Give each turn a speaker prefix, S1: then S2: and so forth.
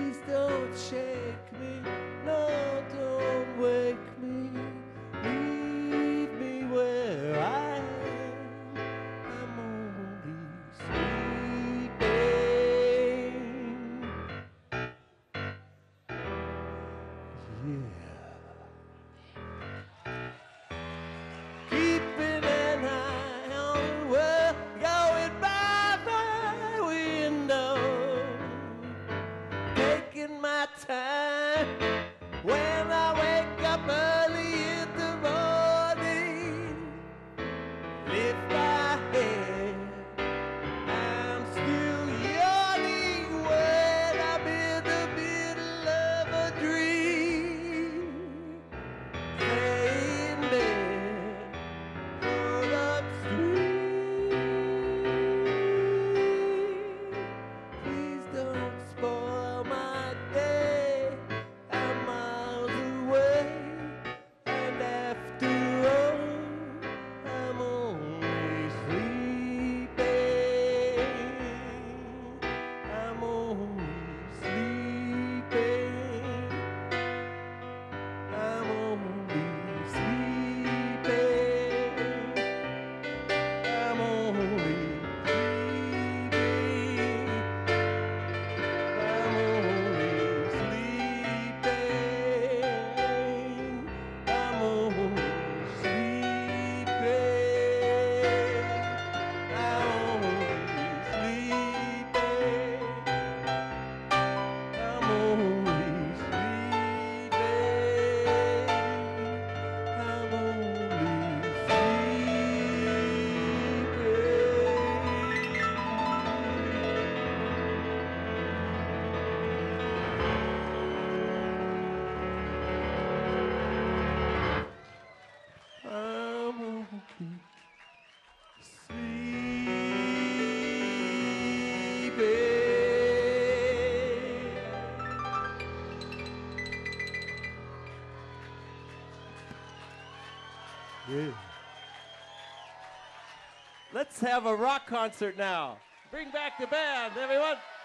S1: Please don't shake me, no, don't wake me. Leave me where I am. I'm only sleeping. Yeah. Keeping an eye on the world going by my window. Taking my time when I wake up early in the morning. Lift my head, I'm still yawning when I'm in the middle of a dream. Staying there, full upstream. Please don't spoil my day. I'm miles away, and after all, I'm only sleeping. I'm only sleeping. I'm only sleeping. I'm only sleeping. I'm only sleeping. I'm only sleeping. I'm only sleeping. I'm only sleeping. I'm only Yeah. Let's have a rock concert now. Bring back the band, everyone.